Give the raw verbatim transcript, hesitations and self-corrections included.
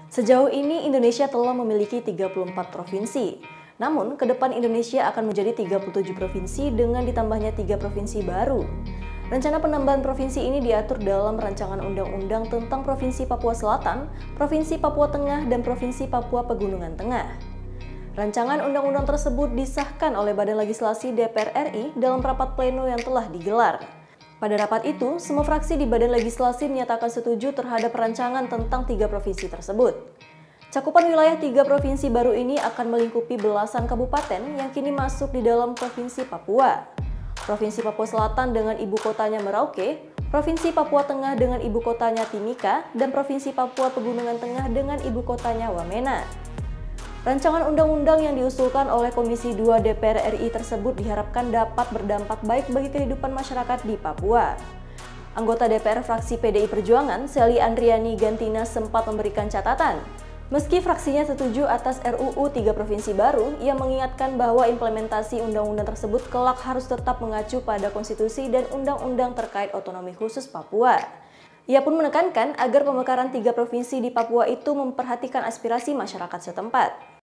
Sejauh ini Indonesia telah memiliki tiga puluh empat provinsi. Namun, ke depan Indonesia akan menjadi tiga puluh tujuh provinsi dengan ditambahnya tiga provinsi baru. Rencana penambahan provinsi ini diatur dalam Rancangan Undang-Undang tentang Provinsi Papua Selatan, Provinsi Papua Tengah, dan Provinsi Papua Pegunungan Tengah. Rancangan undang-undang tersebut disahkan oleh Badan Legislasi D P R R I dalam rapat pleno yang telah digelar. Pada rapat itu, semua fraksi di Badan Legislasi menyatakan setuju terhadap rancangan tentang tiga provinsi tersebut. Cakupan wilayah tiga provinsi baru ini akan melingkupi belasan kabupaten yang kini masuk di dalam Provinsi Papua. Provinsi Papua Selatan dengan ibu kotanya Merauke, Provinsi Papua Tengah dengan ibu kotanya Timika, dan Provinsi Papua Pegunungan Tengah dengan ibu kotanya Wamena. Rancangan undang-undang yang diusulkan oleh Komisi dua D P R R I tersebut diharapkan dapat berdampak baik bagi kehidupan masyarakat di Papua. Anggota D P R fraksi P D I Perjuangan, Selly Andriani Gantina sempat memberikan catatan. Meski fraksinya setuju atas R U U tiga provinsi baru, ia mengingatkan bahwa implementasi undang-undang tersebut kelak harus tetap mengacu pada konstitusi dan undang-undang terkait otonomi khusus Papua. Ia pun menekankan agar pemekaran tiga provinsi di Papua itu memperhatikan aspirasi masyarakat setempat.